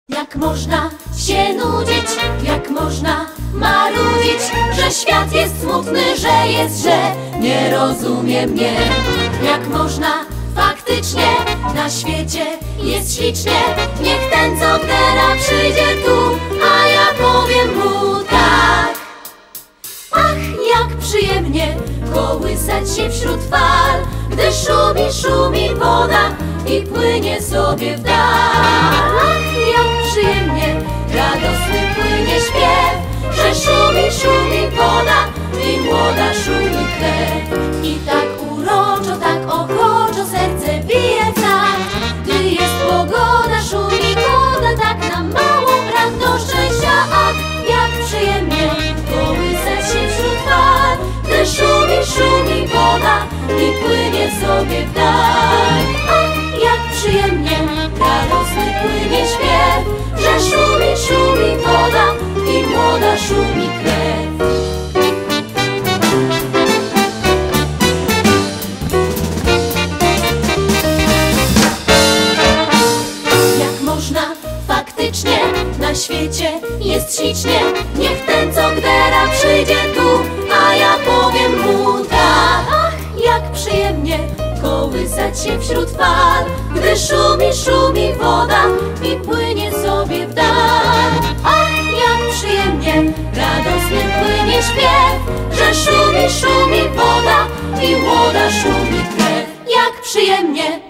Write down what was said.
Jak można się nudzić, jak można marudzić, że świat jest smutny, że jest źle, nie rozumie mnie. Jak można faktycznie na świecie jest ślicznie, niech ten, co gra, przyjdzie tu, a ja powiem mu tak. Ach, jak przyjemnie kołysać się wśród fal, gdy szumi, szumi woda i płynie sobie w dal. Ach, jak przyjemnie radosny płynie śpiew, że szumi, szumi woda i młoda szumi krew. I tak uroczo, tak ochoczo serce bije w tak, gdy jest pogoda, szumi woda, tak na małą radość szczęścia. Ach, jak przyjemnie kołysać się wśród fal, gdy szumi, szumi woda i płynie sobie w dal. Ach, jak przyjemnie radosny płynie śpiew, że szumi, szumi woda i młoda szumi krew. Jak można faktycznie na świecie jest ślicznie, niech ten, co gdera, przyjdzie tu, a ja powiem mu tak. Ach, jak przyjemnie kołysać się wśród fal, gdy szumi, szumi woda i płynie sobie w dal. Ach, jak przyjemnie radosny płynie śpiew, że szumi, szumi woda i młoda szumi krew. Jak przyjemnie